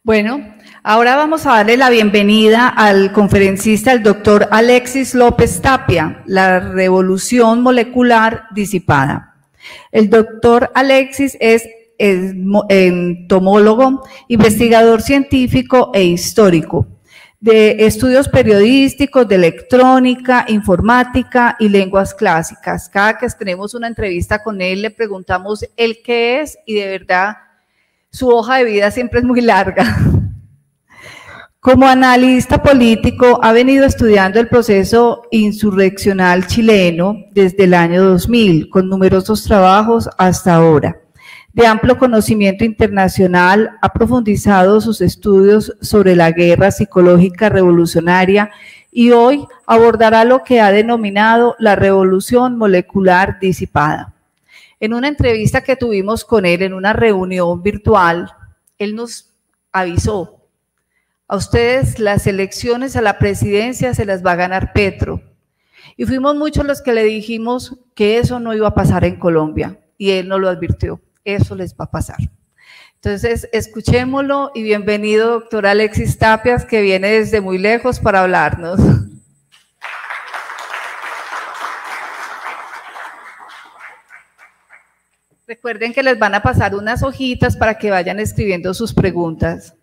Bueno, ahora vamos a darle la bienvenida al conferencista, el doctor Alexis López Tapia, la revolución molecular disipada. El doctor Alexis es entomólogo, investigador científico e histórico de estudios periodísticos, de electrónica, informática y lenguas clásicas. Cada que tenemos una entrevista con él le preguntamos el qué es y de verdad su hoja de vida siempre es muy larga. Como analista político, ha venido estudiando el proceso insurreccional chileno desde el año 2000, con numerosos trabajos hasta ahora. De amplio conocimiento internacional, ha profundizado sus estudios sobre la guerra psicológica revolucionaria y hoy abordará lo que ha denominado la revolución molecular disipada. En una entrevista que tuvimos con él en una reunión virtual, él nos avisó: a ustedes las elecciones a la presidencia se las va a ganar Petro. Y fuimos muchos los que le dijimos que eso no iba a pasar en Colombia, y él nos lo advirtió, eso les va a pasar. Entonces, escuchémoslo y bienvenido, doctor Alexis Tapias, que viene desde muy lejos para hablarnos. Recuerden que les van a pasar unas hojitas para que vayan escribiendo sus preguntas.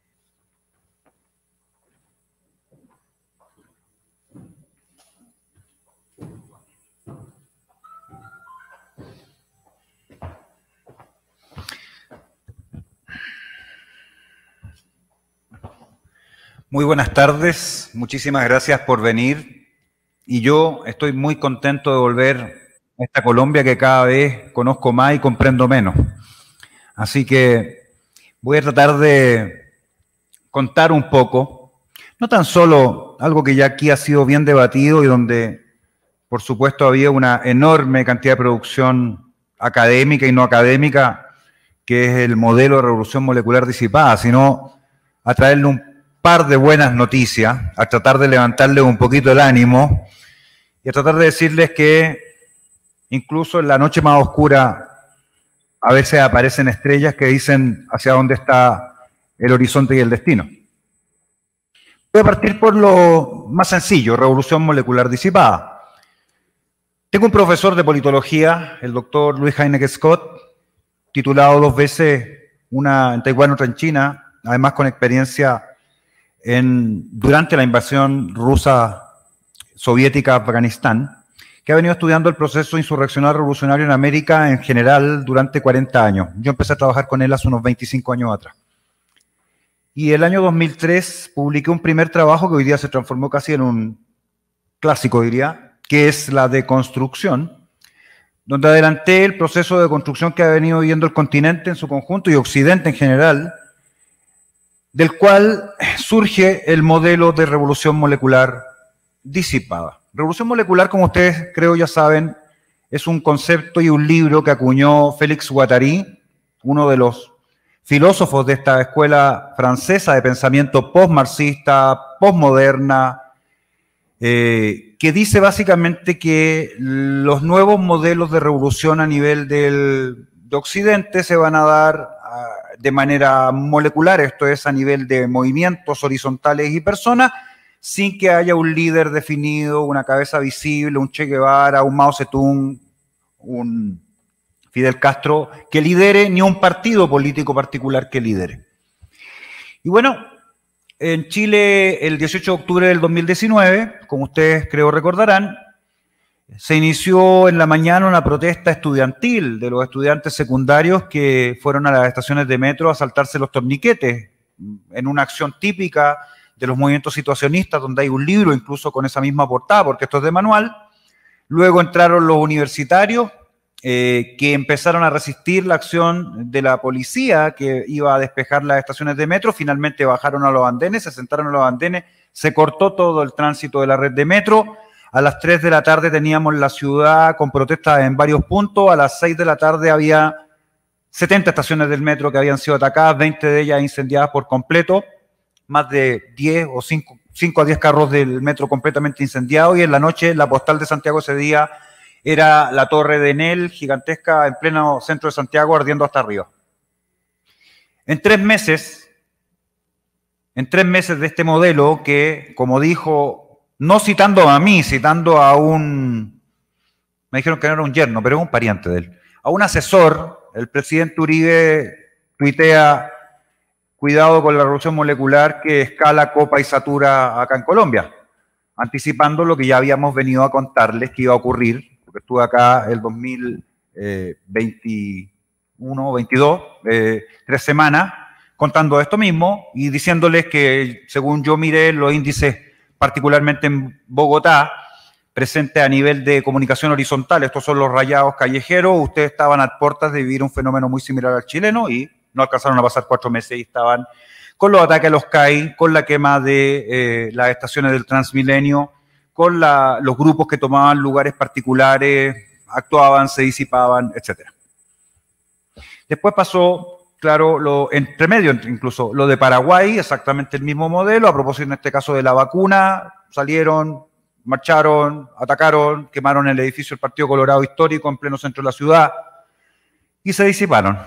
Muy buenas tardes, muchísimas gracias por venir y yo estoy muy contento de volver a esta Colombia que cada vez conozco más y comprendo menos. Así que voy a tratar de contar un poco, no tan solo algo que ya aquí ha sido bien debatido y donde por supuesto había una enorme cantidad de producción académica y no académica, que es el modelo de revolución molecular disipada, sino a traerle un par de buenas noticias, a tratar de levantarles un poquito el ánimo y a tratar de decirles que incluso en la noche más oscura a veces aparecen estrellas que dicen hacia dónde está el horizonte y el destino. Voy a partir por lo más sencillo, revolución molecular disipada. Tengo un profesor de politología, el doctor Luis Heineke Scott, titulado 2 veces, una en Taiwán, otra en China, además con experiencia durante la invasión rusa soviética a Afganistán, que ha venido estudiando el proceso insurreccional revolucionario en América en general durante 40 años. Yo empecé a trabajar con él hace unos 25 años atrás. Y el año 2003 publiqué un primer trabajo que hoy día se transformó casi en un clásico, diría, que es la deconstrucción, donde adelanté el proceso de construcción que ha venido viviendo el continente en su conjunto y Occidente en general, del cual surge el modelo de revolución molecular disipada. Revolución molecular, como ustedes creo ya saben, es un concepto y un libro que acuñó Félix Guattari, uno de los filósofos de esta escuela francesa de pensamiento postmarxista, postmoderna, que dice básicamente que los nuevos modelos de revolución a nivel de Occidente se van a dar de manera molecular, esto es a nivel de movimientos horizontales y personas, sin que haya un líder definido, una cabeza visible, un Che Guevara, un Mao Zedong, un Fidel Castro que lidere, ni un partido político particular que lidere. Y bueno, en Chile el 18 de octubre del 2019, como ustedes creo recordarán, se inició en la mañana una protesta estudiantil de los estudiantes secundarios que fueron a las estaciones de metro a saltarse los torniquetes, en una acción típica de los movimientos situacionistas, donde hay un libro incluso con esa misma portada, porque esto es de manual. Luego entraron los universitarios que empezaron a resistir la acción de la policía que iba a despejar las estaciones de metro. Finalmente bajaron a los andenes, se sentaron a los andenes, se cortó todo el tránsito de la red de metro. A las 3 de la tarde teníamos la ciudad con protestas en varios puntos. A las 6 de la tarde había 70 estaciones del metro que habían sido atacadas, 20 de ellas incendiadas por completo, más de 10 o 5 a 10 carros del metro completamente incendiados, y en la noche la postal de Santiago ese día era la torre de Enel, gigantesca, en pleno centro de Santiago, ardiendo hasta arriba. En 3 meses en 3 meses de este modelo que, como dijo, no citando a mí, citando a un, me dijeron que no era un yerno, pero es un pariente de él, a un asesor, el presidente Uribe tuitea: cuidado con la revolución molecular que escala, copa y satura acá en Colombia, anticipando lo que ya habíamos venido a contarles que iba a ocurrir, porque estuve acá el 2021 o 22, 3 semanas, contando esto mismo y diciéndoles que, según yo miré los índices, particularmente en Bogotá, presente a nivel de comunicación horizontal, estos son los rayados callejeros, ustedes estaban a puertas de vivir un fenómeno muy similar al chileno y no alcanzaron a pasar 4 meses y estaban con los ataques a los CAI, con la quema de las estaciones del Transmilenio, con los grupos que tomaban lugares particulares, actuaban, se disipaban, etc. Después pasó, claro, entre medio incluso, lo de Paraguay, exactamente el mismo modelo, a propósito en este caso de la vacuna, salieron, marcharon, atacaron, quemaron el edificio del Partido Colorado Histórico en pleno centro de la ciudad y se disiparon.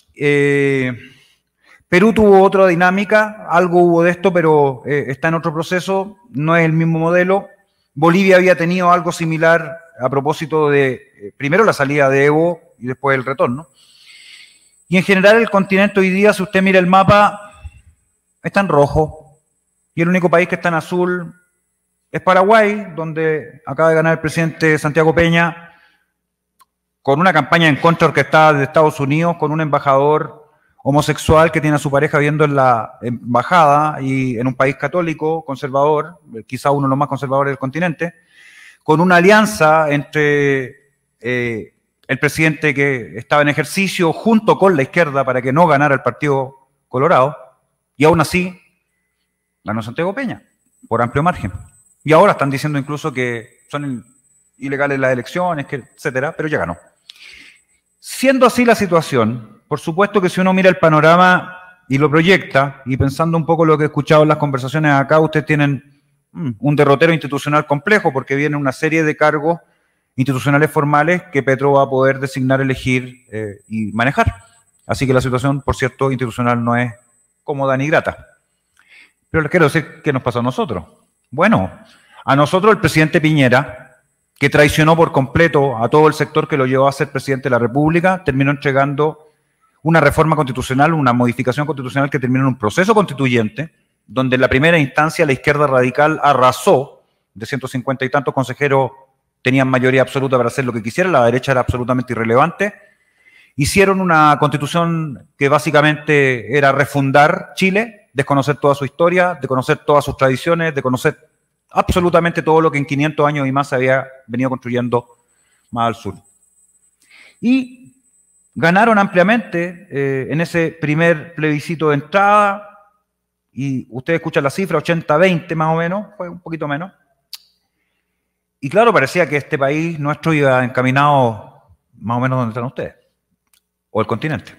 Perú tuvo otra dinámica, algo hubo de esto, pero está en otro proceso, no es el mismo modelo. Bolivia había tenido algo similar a propósito de, primero la salida de Evo y después el retorno. Y en general el continente hoy día, si usted mira el mapa, está en rojo. Y el único país que está en azul es Paraguay, donde acaba de ganar el presidente Santiago Peña, con una campaña en contra orquestada de Estados Unidos, con un embajador homosexual que tiene a su pareja viviendo en la embajada y en un país católico, conservador, quizá uno de los más conservadores del continente, con una alianza entre el presidente que estaba en ejercicio junto con la izquierda para que no ganara el Partido Colorado, y aún así ganó Santiago Peña, por amplio margen. Y ahora están diciendo incluso que son ilegales las elecciones, etcétera, pero ya ganó. Siendo así la situación, por supuesto que si uno mira el panorama y lo proyecta, y pensando un poco lo que he escuchado en las conversaciones acá, ustedes tienen un derrotero institucional complejo, porque viene una serie de cargos institucionales formales que Petro va a poder designar, elegir y manejar. Así que la situación, por cierto, institucional no es cómoda ni grata. Pero les quiero decir qué nos pasó a nosotros. Bueno, a nosotros el presidente Piñera, que traicionó por completo a todo el sector que lo llevó a ser presidente de la República, terminó entregando una reforma constitucional, una modificación constitucional que terminó en un proceso constituyente, donde en la primera instancia la izquierda radical arrasó, de 150 y tantos consejeros tenían mayoría absoluta para hacer lo que quisieran, la derecha era absolutamente irrelevante. Hicieron una constitución que básicamente era refundar Chile, desconocer toda su historia, desconocer todas sus tradiciones, desconocer absolutamente todo lo que en 500 años y más se había venido construyendo más al sur. Y ganaron ampliamente en ese primer plebiscito de entrada, y ustedes escuchan la cifra, 80-20 más o menos, fue un poquito menos. Y claro, parecía que este país nuestro iba encaminado más o menos donde están ustedes, o el continente.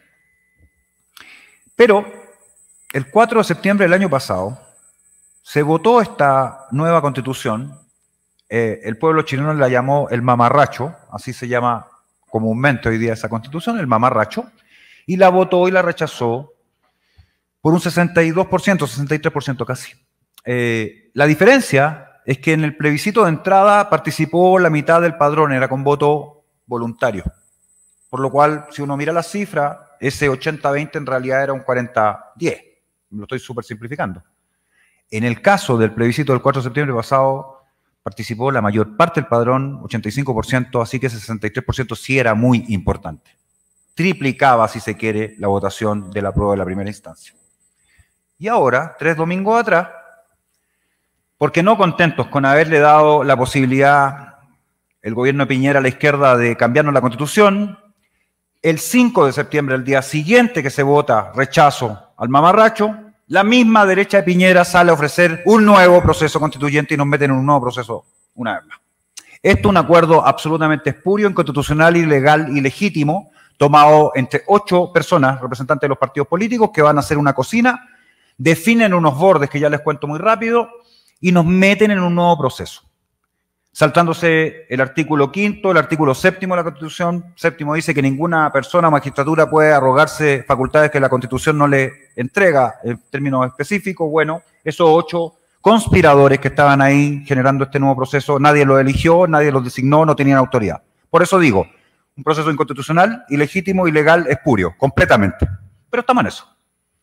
Pero el 4 de septiembre del año pasado se votó esta nueva constitución, el pueblo chileno la llamó el mamarracho, así se llama comúnmente hoy día esa constitución, el mamarracho, y la votó y la rechazó por un 62%, 63% casi. La diferencia es que en el plebiscito de entrada participó la mitad del padrón, era con voto voluntario. Por lo cual, si uno mira la cifra, ese 80-20 en realidad era un 40-10. Lo estoy súper simplificando. En el caso del plebiscito del 4 de septiembre pasado, participó la mayor parte del padrón, 85%, así que ese 63% sí era muy importante. Triplicaba, si se quiere, la votación de la prueba de la primera instancia. Y ahora, 3 domingos atrás, porque no contentos con haberle dado la posibilidad el gobierno de Piñera a la izquierda de cambiarnos la Constitución, el 5 de septiembre, el día siguiente que se vota rechazo al mamarracho, la misma derecha de Piñera sale a ofrecer un nuevo proceso constituyente y nos meten en un nuevo proceso una vez más. Esto es un acuerdo absolutamente espurio, inconstitucional, ilegal, ilegítimo, tomado entre 8 personas, representantes de los partidos políticos, que van a hacer una cocina, definen unos bordes que ya les cuento muy rápido, y nos meten en un nuevo proceso. saltándose el artículo 5º, el artículo 7º de la Constitución. 7º dice que ninguna persona o magistratura puede arrogarse facultades que la Constitución no le entrega en términos específicos. Bueno, esos 8 conspiradores que estaban ahí generando este nuevo proceso, nadie los eligió, nadie los designó, no tenían autoridad. Por eso digo, un proceso inconstitucional, ilegítimo, ilegal, espurio, completamente. Pero estamos en eso.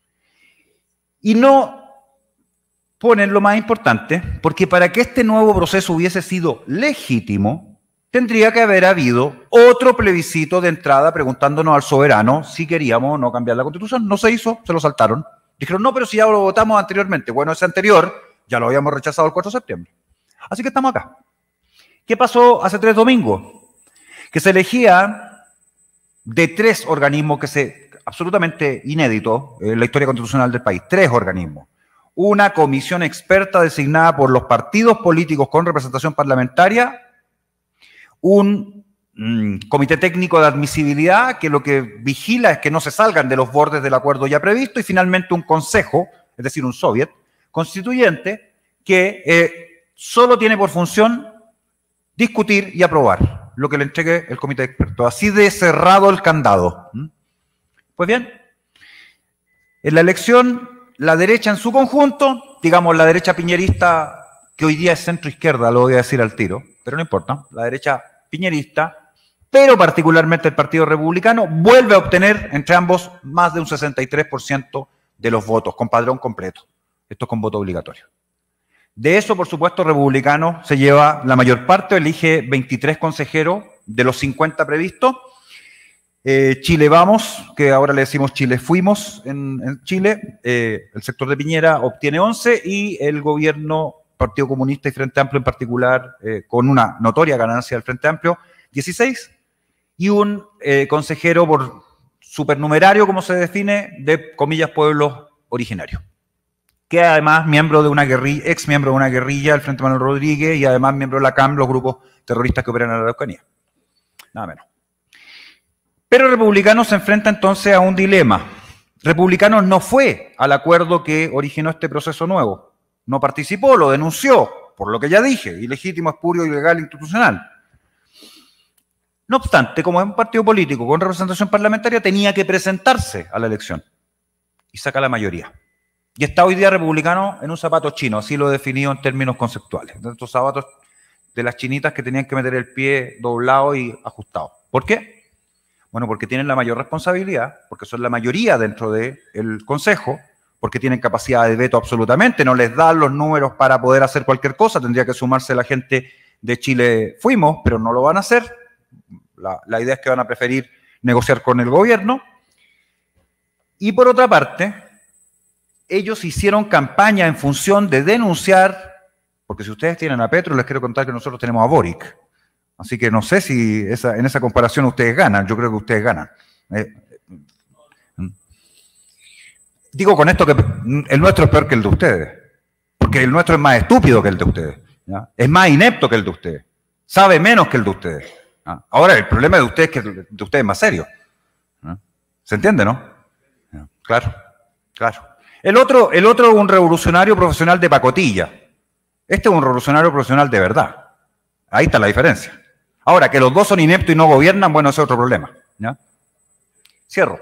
Y no ponen lo más importante, porque para que este nuevo proceso hubiese sido legítimo, tendría que haber habido otro plebiscito de entrada preguntándonos al soberano si queríamos o no cambiar la Constitución. No se hizo, se lo saltaron. Dijeron, no, pero si ya lo votamos anteriormente. Bueno, ese anterior ya lo habíamos rechazado el 4 de septiembre. Así que estamos acá. ¿Qué pasó hace 3 domingos? Que se elegía de 3 organismos absolutamente inédito en la historia constitucional del país. 3 organismos. Una comisión experta designada por los partidos políticos con representación parlamentaria, un comité técnico de admisibilidad que lo que vigila es que no se salgan de los bordes del acuerdo ya previsto, y finalmente un consejo, es decir, un soviet constituyente, que solo tiene por función discutir y aprobar lo que le entregue el comité de expertos. Así de cerrado el candado. Pues bien, en la elección, la derecha en su conjunto, digamos la derecha piñerista, que hoy día es centro-izquierda, lo voy a decir al tiro, pero no importa, la derecha piñerista, pero particularmente el Partido Republicano, vuelve a obtener entre ambos más de un 63% de los votos, con padrón completo. Esto es con voto obligatorio. De eso, por supuesto, Republicano se lleva la mayor parte, elige 23 consejeros de los 50 previstos. Chile Vamos, que ahora le decimos Chile Fuimos en Chile, el sector de Piñera obtiene 11 y el gobierno, Partido Comunista y Frente Amplio en particular, con una notoria ganancia del Frente Amplio, 16, y un consejero por supernumerario, como se define, de, comillas, pueblos originarios, que además miembro de una guerrilla, ex miembro de una guerrilla, el Frente Manuel Rodríguez, y además miembro de la CAM, los grupos terroristas que operan en la Araucanía. Nada menos. Pero Republicanos se enfrenta entonces a un dilema. Republicanos no fue al acuerdo que originó este proceso nuevo. No participó, lo denunció, por lo que ya dije, ilegítimo, espurio, ilegal, institucional. No obstante, como es un partido político con representación parlamentaria, tenía que presentarse a la elección. Y saca la mayoría. Y está hoy día Republicano en un zapato chino, así lo he definido en términos conceptuales. De estos zapatos de las chinitas que tenían que meter el pie doblado y ajustado. ¿Por qué? Bueno, porque tienen la mayor responsabilidad, porque son la mayoría dentro del Consejo, porque tienen capacidad de veto absolutamente, no les dan los números para poder hacer cualquier cosa, tendría que sumarse la gente de Chile Fuimos, pero no lo van a hacer. La idea es que van a preferir negociar con el gobierno. Y por otra parte, ellos hicieron campaña en función de denunciar, porque si ustedes tienen a Petro, les quiero contar que nosotros tenemos a Boric. Así que no sé si en esa comparación ustedes ganan, yo creo que ustedes ganan. Digo con esto que el nuestro es peor que el de ustedes, porque el nuestro es más estúpido que el de ustedes, ¿ya? Es más inepto que el de ustedes, sabe menos que el de ustedes. ¿Ya? Ahora, el problema de ustedes es que el de ustedes es más serio. ¿Ya? ¿Se entiende, no? ¿Ya? Claro, claro. El otro es un revolucionario profesional de pacotilla. Este es un revolucionario profesional de verdad. Ahí está la diferencia. Ahora, que los dos son ineptos y no gobiernan, bueno, ese es otro problema. ¿Ya? Cierro.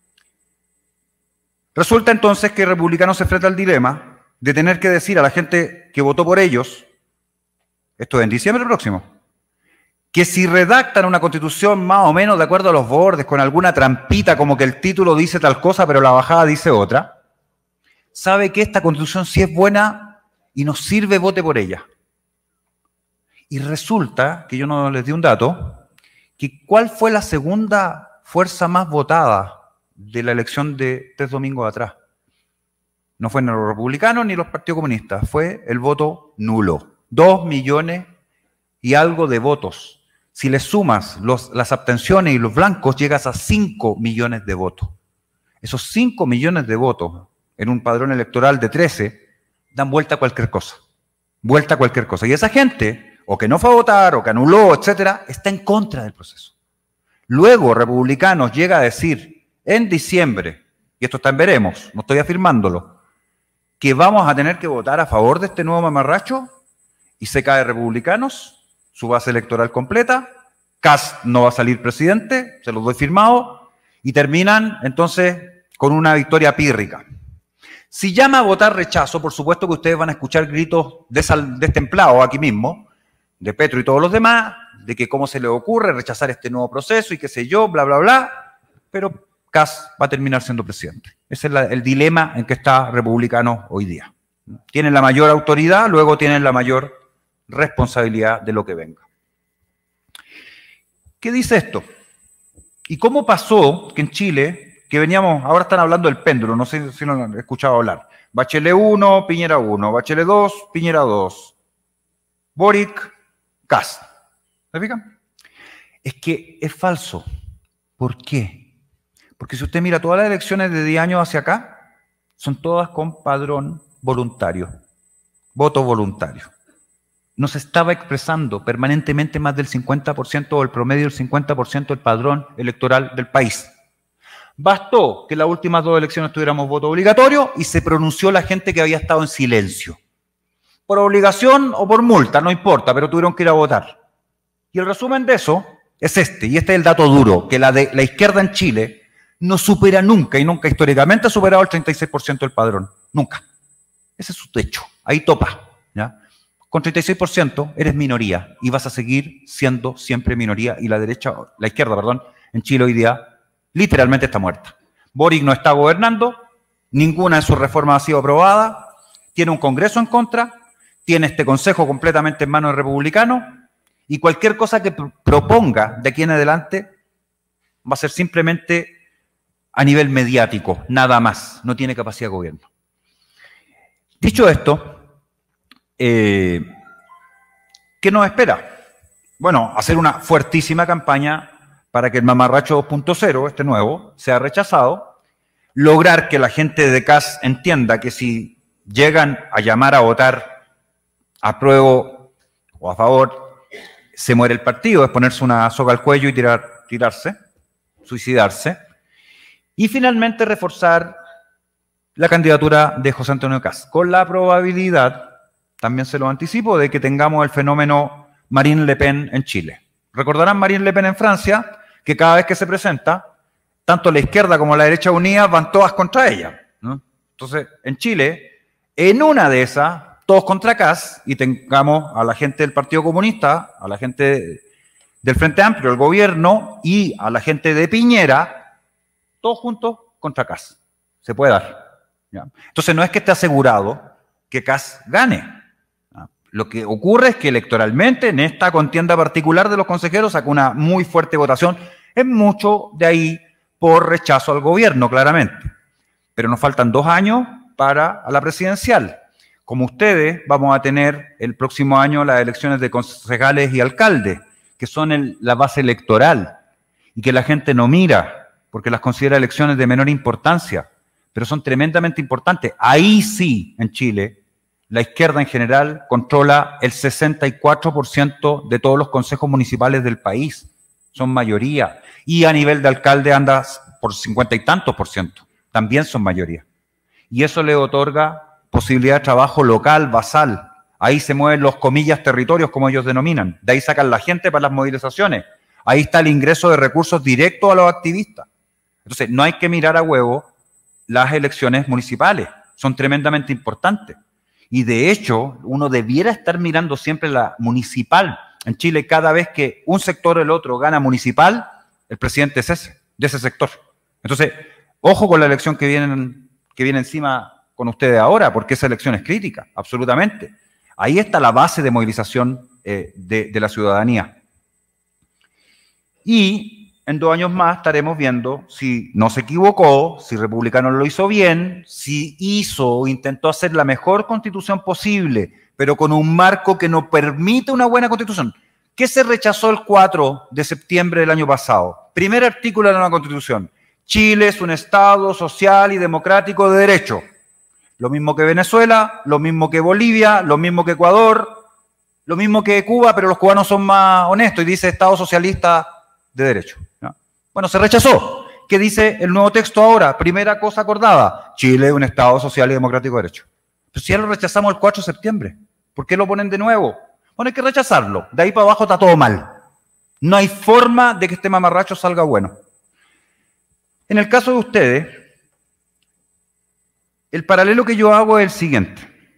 Resulta entonces que Republicanos se enfrenta al dilema de tener que decir a la gente que votó por ellos, esto es en diciembre próximo, que si redactan una constitución más o menos de acuerdo a los bordes, con alguna trampita como que el título dice tal cosa, pero la bajada dice otra, sabe que esta constitución sí es buena y nos sirve, vote por ella. Y resulta, que yo no les di un dato, que ¿cuál fue la segunda fuerza más votada de la elección de 3 domingos atrás? No fue ni los republicanos ni los partidos comunistas, fue el voto nulo. 2 millones y algo de votos. Si le sumas las abstenciones y los blancos, llegas a 5 millones de votos. Esos 5 millones de votos en un padrón electoral de 13 dan vuelta a cualquier cosa. Vuelta a cualquier cosa. Y esa gente, o que no fue a votar, o que anuló, etcétera, está en contra del proceso. Luego, Republicanos llega a decir en diciembre, y esto está en veremos, no estoy afirmándolo, que vamos a tener que votar a favor de este nuevo mamarracho, y se cae Republicanos, su base electoral completa, Kast no va a salir presidente, se los doy firmado, y terminan entonces con una victoria pírrica. Si llama a votar rechazo, por supuesto que ustedes van a escuchar gritos destemplados aquí mismo, de Petro y todos los demás, de que cómo se le ocurre rechazar este nuevo proceso y qué sé yo, bla, bla, bla, pero Kast va a terminar siendo presidente. Ese es el dilema en que está Republicano hoy día. Tienen la mayor autoridad, luego tienen la mayor responsabilidad de lo que venga. ¿Qué dice esto? ¿Y cómo pasó que en Chile, que veníamos, ahora están hablando del péndulo, no sé si lo han escuchado hablar, Bachelet 1, Piñera 1, Bachelet 2, Piñera 2, Boric, Kast. ¿Se fijan? Es que es falso. ¿Por qué? Porque si usted mira todas las elecciones de 10 años hacia acá, son todas con padrón voluntario, voto voluntario. Nos estaba expresando permanentemente más del 50% o el promedio del 50% del padrón electoral del país. Bastó que las últimas 2 elecciones tuviéramos voto obligatorio y se pronunció la gente que había estado en silencio. Por obligación o por multa, no importa, pero tuvieron que ir a votar. Y el resumen de eso es este, y este es el dato duro, que la izquierda en Chile no supera nunca, y nunca históricamente ha superado el 36% del padrón. Nunca. Ese es su techo. Ahí topa, ¿ya? Con 36% eres minoría y vas a seguir siendo siempre minoría, y la izquierda, en Chile hoy día literalmente está muerta. Boric no está gobernando, ninguna de sus reformas ha sido aprobada, tiene un Congreso en contra, tiene este Consejo completamente en manos de republicanos, y cualquier cosa que proponga de aquí en adelante va a ser simplemente a nivel mediático, nada más, no tiene capacidad de gobierno. Dicho esto, ¿qué nos espera? Bueno, hacer una fuertísima campaña para que el mamarracho 2.0, este nuevo, sea rechazado, lograr que la gente de Kast entienda que si llegan a llamar a votar apruebo o a favor, se muere el partido, es ponerse una soga al cuello y tirarse, suicidarse, y finalmente reforzar la candidatura de José Antonio Kast, con la probabilidad, también se lo anticipo, de que tengamos el fenómeno Marine Le Pen en Chile. Recordarán Marine Le Pen en Francia, que cada vez que se presenta, tanto la izquierda como la derecha unida van todas contra ella, ¿no? Entonces, en Chile, en una de esas, todos contra Kast, y tengamos a la gente del Partido Comunista, a la gente del Frente Amplio, el gobierno, y a la gente de Piñera, todos juntos contra Kast. Se puede dar. ¿Ya? Entonces, no es que esté asegurado que Kast gane. ¿Ya? Lo que ocurre es que electoralmente, en esta contienda particular de los consejeros, sacó una muy fuerte votación, en mucho de ahí por rechazo al gobierno, claramente. Pero nos faltan 2 años para la presidencial. Como ustedes, vamos a tener el próximo año las elecciones de concejales y alcaldes, que son la base electoral, y que la gente no mira, porque las considera elecciones de menor importancia, pero son tremendamente importantes. Ahí sí, en Chile, la izquierda en general controla el 64% de todos los consejos municipales del país. Son mayoría. Y a nivel de alcalde anda por 50 y tantos %. También son mayoría. Y eso le otorga posibilidad de trabajo local, basal. Ahí se mueven los, comillas, territorios, como ellos denominan. De ahí sacan la gente para las movilizaciones. Ahí está el ingreso de recursos directos a los activistas. Entonces, no hay que mirar a huevo las elecciones municipales. Son tremendamente importantes. Y de hecho, uno debiera estar mirando siempre la municipal. En Chile, cada vez que un sector o el otro gana municipal, el presidente es ese, de ese sector. Entonces, ojo con la elección que viene encima con ustedes ahora, porque esa elección es crítica, absolutamente. Ahí está la base de movilización de la ciudadanía. Y en 2 años más estaremos viendo si no se equivocó, si Republicano lo hizo bien, si hizo o intentó hacer la mejor constitución posible, pero con un marco que no permite una buena constitución. ¿Qué se rechazó el 4 de septiembre del año pasado? Primer artículo de la nueva constitución. Chile es un Estado social y democrático de derecho. Lo mismo que Venezuela, lo mismo que Bolivia, lo mismo que Ecuador, lo mismo que Cuba, pero los cubanos son más honestos y dice Estado socialista de derecho. ¿No? Bueno, se rechazó. ¿Qué dice el nuevo texto ahora? Primera cosa acordada. Chile es un Estado social y democrático de derecho. Pero si ya lo rechazamos el 4 de septiembre, ¿por qué lo ponen de nuevo? Bueno, hay que rechazarlo. De ahí para abajo está todo mal. No hay forma de que este mamarracho salga bueno. En el caso de ustedes, el paralelo que yo hago es el siguiente.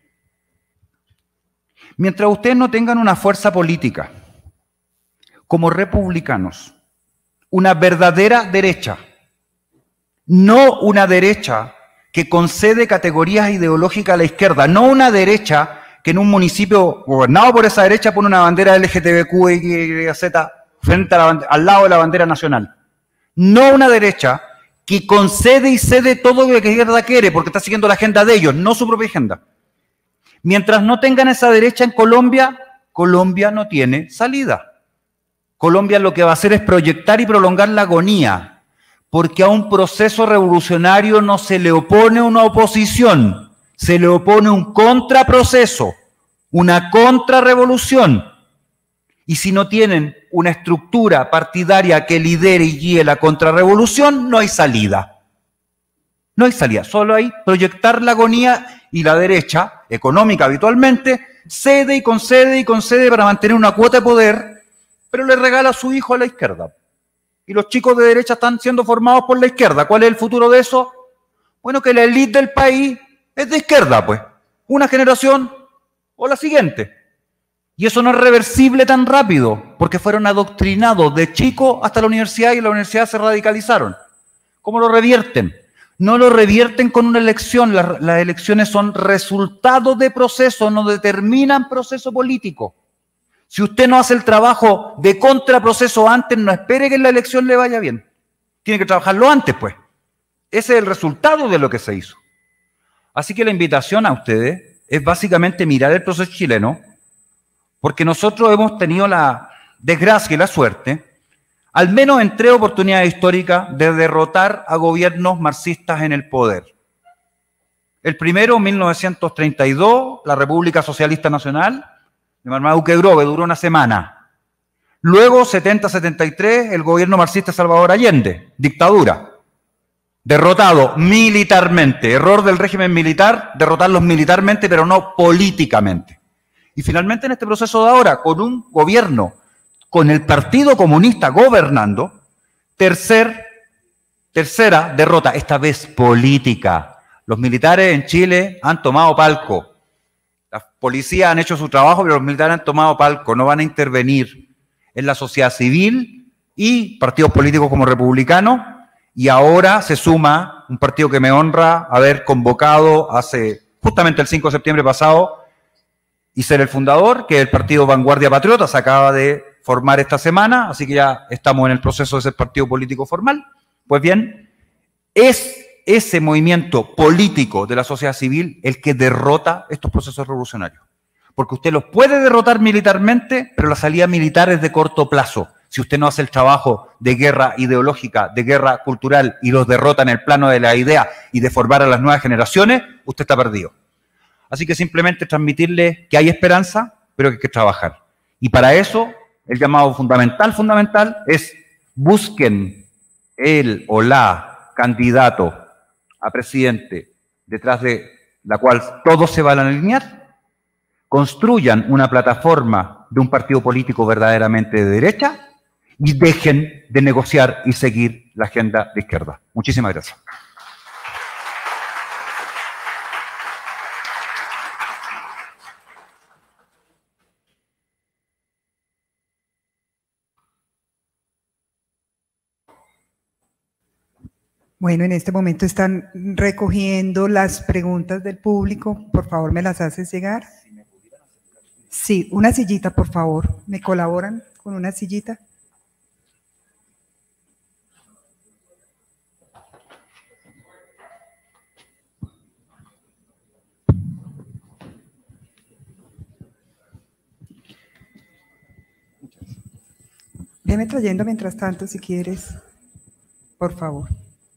Mientras ustedes no tengan una fuerza política como republicanos, una verdadera derecha, no una derecha que concede categorías ideológicas a la izquierda, no una derecha que en un municipio gobernado por esa derecha pone una bandera LGTBQYZ frente a al lado de la bandera nacional. No una derecha que concede y cede todo lo que la izquierda quiere porque está siguiendo la agenda de ellos, no su propia agenda. Mientras no tengan esa derecha en Colombia, Colombia no tiene salida. Colombia lo que va a hacer es proyectar y prolongar la agonía, porque a un proceso revolucionario no se le opone una oposición, se le opone un contraproceso, una contrarrevolución. Y si no tienen una estructura partidaria que lidere y guíe la contrarrevolución, no hay salida. No hay salida, solo hay proyectar la agonía y la derecha, económica habitualmente, cede y concede para mantener una cuota de poder, pero le regala a su hijo a la izquierda. Y los chicos de derecha están siendo formados por la izquierda. ¿Cuál es el futuro de eso? Bueno, que la élite del país es de izquierda, pues. Una generación o la siguiente. Y eso no es reversible tan rápido, porque fueron adoctrinados de chico hasta la universidad y en la universidad se radicalizaron. ¿Cómo lo revierten? No lo revierten con una elección. Las elecciones son resultados de proceso, no determinan proceso político. Si usted no hace el trabajo de contraproceso antes, no espere que en la elección le vaya bien. Tiene que trabajarlo antes, pues. Ese es el resultado de lo que se hizo. Así que la invitación a ustedes es básicamente mirar el proceso chileno, porque nosotros hemos tenido la desgracia y la suerte, al menos en 3 oportunidades históricas, de derrotar a gobiernos marxistas en el poder. El primero, en 1932, la República Socialista Nacional, de Marmaduke Grove, duró una semana. Luego, 70-73, el gobierno marxista Salvador Allende, dictadura. Derrotado militarmente. Error del régimen militar, derrotarlos militarmente, pero no políticamente. Y finalmente en este proceso de ahora, con un gobierno, con el Partido Comunista gobernando, tercera derrota, esta vez política. Los militares en Chile han tomado palco. Las policías han hecho su trabajo, pero los militares han tomado palco, no van a intervenir en la sociedad civil y partidos políticos como republicanos, y ahora se suma un partido que me honra haber convocado justamente el 5 de septiembre pasado y ser el fundador, que es el partido Vanguardia Patriota, se acaba de formar esta semana, así que ya estamos en el proceso de ser partido político formal. Pues bien, es ese movimiento político de la sociedad civil el que derrota estos procesos revolucionarios. Porque usted los puede derrotar militarmente, pero la salida militar es de corto plazo. Si usted no hace el trabajo de guerra ideológica, de guerra cultural, y los derrota en el plano de la idea y de formar a las nuevas generaciones, usted está perdido. Así que simplemente transmitirle que hay esperanza, pero que hay que trabajar. Y para eso, el llamado fundamental es busquen el o la candidato a presidente detrás de la cual todos se van a alinear, construyan una plataforma de un partido político verdaderamente de derecha y dejen de negociar y seguir la agenda de izquierda. Muchísimas gracias. Bueno, en este momento están recogiendo las preguntas del público. Por favor, ¿me las haces llegar? Sí, una sillita, por favor. ¿Me colaboran con una sillita? Veme trayendo mientras tanto, si quieres, por favor.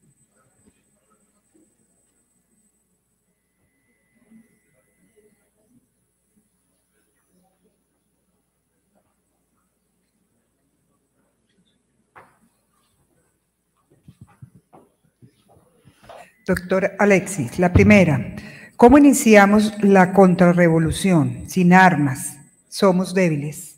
Doctor Alexis, la primera, ¿cómo iniciamos la contrarrevolución sin armas, somos débiles.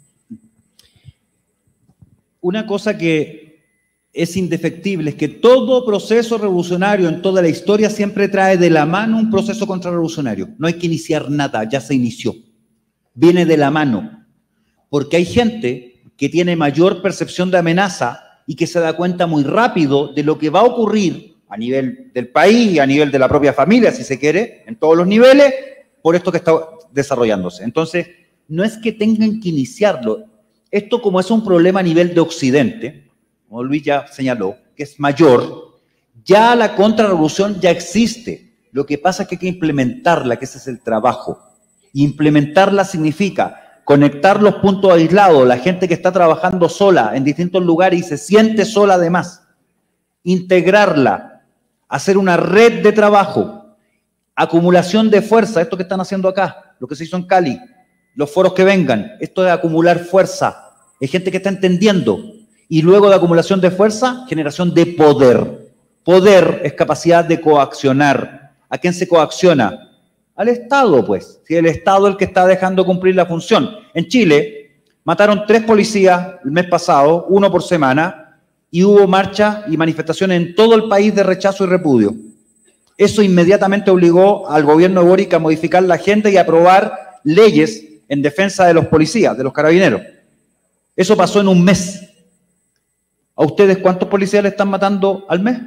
Una cosa que es indefectible es que todo proceso revolucionario en toda la historia siempre trae de la mano un proceso contrarrevolucionario. No hay que iniciar nada, ya se inició. Viene de la mano. Porque hay gente que tiene mayor percepción de amenaza y que se da cuenta muy rápido de lo que va a ocurrir a nivel del país y a nivel de la propia familia, si se quiere, en todos los niveles, por esto que está desarrollándose. Entonces, no es que tengan que iniciarlo. Esto, como es un problema a nivel de Occidente, como Luis ya señaló, que es mayor, ya la contrarrevolución ya existe. Lo que pasa es que hay que implementarla, que ese es el trabajo. Implementarla significa conectar los puntos aislados, la gente que está trabajando sola en distintos lugares y se siente sola además. Integrarla, hacer una red de trabajo, acumulación de fuerza, esto que están haciendo acá, lo que se hizo en Cali, los foros que vengan, esto de acumular fuerza, es gente que está entendiendo. Y luego de acumulación de fuerza, generación de poder. Poder es capacidad de coaccionar. ¿A quién se coacciona? Al Estado, pues. Si el Estado es el que está dejando cumplir la función. En Chile mataron 3 policías el mes pasado, 1 por semana, y hubo marchas y manifestaciones en todo el país de rechazo y repudio. Eso inmediatamente obligó al gobierno de Boric a modificar la agenda y a aprobar leyes en defensa de los policías, de los carabineros. Eso pasó en un mes. ¿A ustedes cuántos policías le están matando al mes?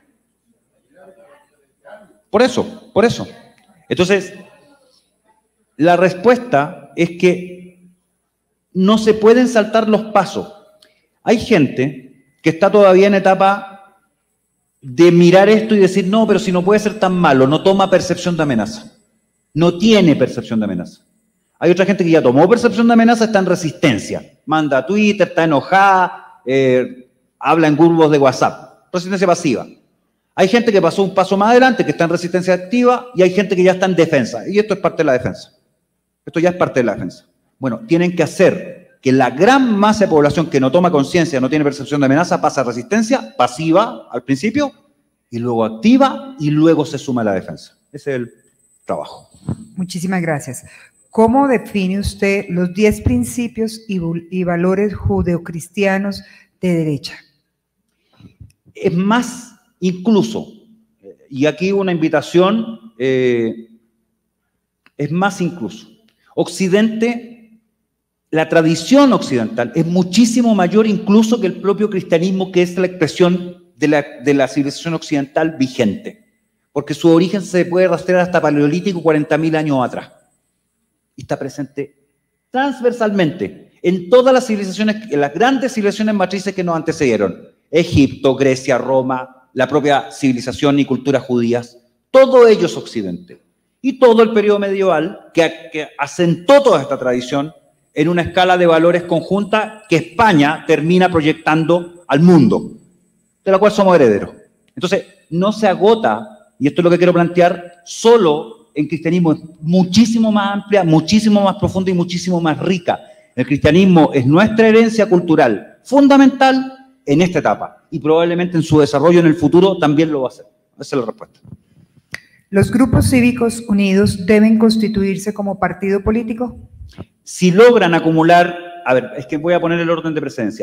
Por eso. Entonces, la respuesta es que no se pueden saltar los pasos. Hay gente que está todavía en etapa de mirar esto y decir, no, pero si no puede ser tan malo, no toma percepción de amenaza. No tiene percepción de amenaza. Hay otra gente que ya tomó percepción de amenaza, está en resistencia. Manda a Twitter, está enojada, habla en grupos de WhatsApp. Resistencia pasiva. Hay gente que pasó un paso más adelante, que está en resistencia activa, y hay gente que ya está en defensa. Y esto es parte de la defensa. Esto ya es parte de la defensa. Bueno, tienen que hacer que la gran masa de población que no toma conciencia, no tiene percepción de amenaza, pasa a resistencia pasiva al principio, y luego activa, y luego se suma a la defensa. Ese es el trabajo. Muchísimas gracias. ¿Cómo define usted los 10 principios y valores judeocristianos de derecha? Es más incluso, y aquí una invitación, es más incluso. Occidente, la tradición occidental es muchísimo mayor incluso que el propio cristianismo, que es la expresión de la civilización occidental vigente, porque su origen se puede rastrear hasta paleolítico 40.000 años atrás. Y está presente transversalmente en todas las civilizaciones, en las grandes civilizaciones matrices que nos antecedieron. Egipto, Grecia, Roma, la propia civilización y cultura judías, todo ello es Occidente. Y todo el periodo medieval que asentó toda esta tradición en una escala de valores conjunta que España termina proyectando al mundo, de la cual somos herederos. Entonces, no se agota, y esto es lo que quiero plantear, solo en cristianismo, es muchísimo más amplia, muchísimo más profunda y muchísimo más rica. El cristianismo es nuestra herencia cultural fundamental en esta etapa y probablemente en su desarrollo en el futuro también lo va a hacer. Esa es la respuesta. ¿Los grupos cívicos unidos deben constituirse como partido político? Si logran acumular, a ver, es que voy a poner el orden de precedencia.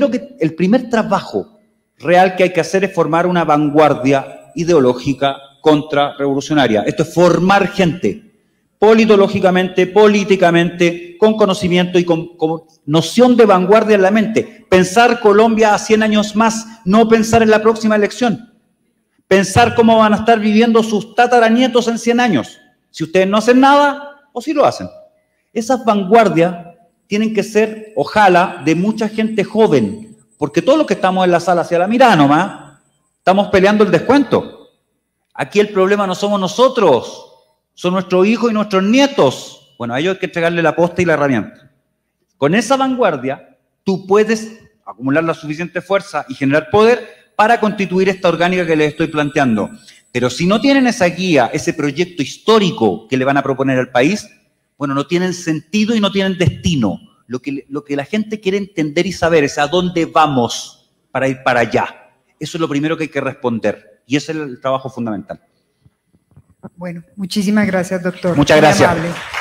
El primer trabajo real que hay que hacer es formar una vanguardia ideológica contrarrevolucionaria. Esto es formar gente, politológicamente, políticamente, con conocimiento y con noción de vanguardia en la mente. Pensar Colombia a 100 años más, no pensar en la próxima elección. Pensar cómo van a estar viviendo sus tataranietos en 100 años. Si ustedes no hacen nada, o si lo hacen. Esas vanguardias tienen que ser, ojalá, de mucha gente joven, porque todos los que estamos en la sala hacia la mirada nomás, estamos peleando el descuento. Aquí el problema no somos nosotros, son nuestros hijos y nuestros nietos. Bueno, a ellos hay que entregarle la posta y la herramienta. Con esa vanguardia, tú puedes acumular la suficiente fuerza y generar poder para constituir esta orgánica que les estoy planteando. Pero si no tienen esa guía, ese proyecto histórico que le van a proponer al país, bueno, no tienen sentido y no tienen destino. Lo que la gente quiere entender y saber es a dónde vamos para ir para allá. Eso es lo primero que hay que responder. Y ese es el trabajo fundamental. Bueno, muchísimas gracias, doctor. Muchas gracias.